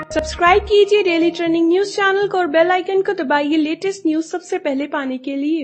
Subscribe कीजिए daily trending news channel को और बेल आइकन को दबाइए लेटेस्ट न्यूज सबसे पहले पाने के लिए।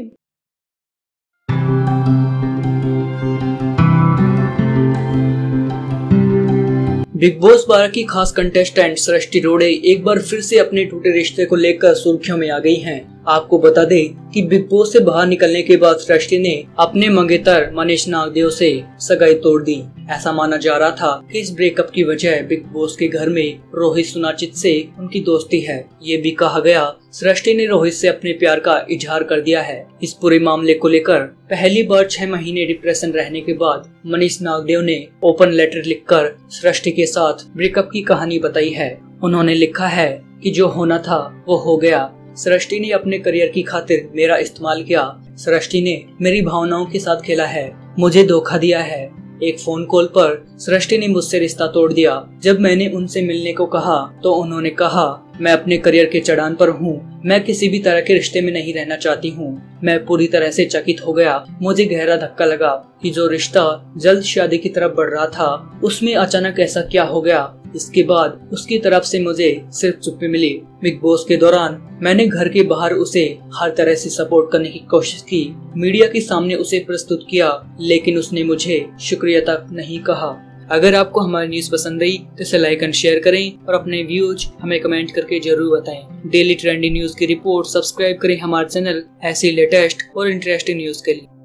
बिग बॉस 12 की खास कंटेस्टेंट सृष्टि रोड़े एक बार फिर से अपने टूटे रिश्ते को लेकर सुर्खियों में आ गई हैं। आपको बता दें कि बिग बॉस से बाहर निकलने के बाद सृष्टि ने अपने मंगेतर मनीष नागदेव से सगाई तोड़ दी। ऐसा माना जा रहा था कि इस ब्रेकअप की वजह बिग बॉस के घर में रोहित सुनाचित से उनकी दोस्ती है। ये भी कहा गया सृष्टि ने रोहित से अपने प्यार का इजहार कर दिया है। इस पूरे मामले को लेकर पहली बार 6 महीने डिप्रेशन रहने के बाद मनीष नागदेव ने ओपन लेटर लिखकर सृष्टि के साथ ब्रेकअप की कहानी बताई है। उन्होंने लिखा है कि जो होना था वो हो गया। सृष्टि ने अपने करियर की खातिर मेरा इस्तेमाल किया। सृष्टि ने मेरी भावनाओं के साथ खेला है, मुझे धोखा दिया है। एक फोन कॉल पर सृष्टि ने मुझसे रिश्ता तोड़ दिया। जब मैंने उनसे मिलने को कहा तो उन्होंने कहा मैं अपने करियर के चढ़ान पर हूँ, मैं किसी भी तरह के रिश्ते में नहीं रहना चाहती हूँ। मैं पूरी तरह से चकित हो गया। मुझे गहरा धक्का लगा कि जो रिश्ता जल्द शादी की तरफ बढ़ रहा था उसमें अचानक ऐसा क्या हो गया। इसके बाद उसकी तरफ से मुझे सिर्फ चुप्पी मिली। बिग बॉस के दौरान मैंने घर के बाहर उसे हर तरह से सपोर्ट करने की कोशिश की, मीडिया के सामने उसे प्रस्तुत किया, लेकिन उसने मुझे शुक्रिया तक नहीं कहा। अगर आपको हमारी न्यूज पसंद आई तो इसे लाइक एंड शेयर करें और अपने व्यूज हमें कमेंट करके जरूर बताएं। डेली ट्रेंडी न्यूज की रिपोर्ट सब्सक्राइब करें हमारे चैनल ऐसी लेटेस्ट और इंटरेस्टिंग न्यूज के लिए।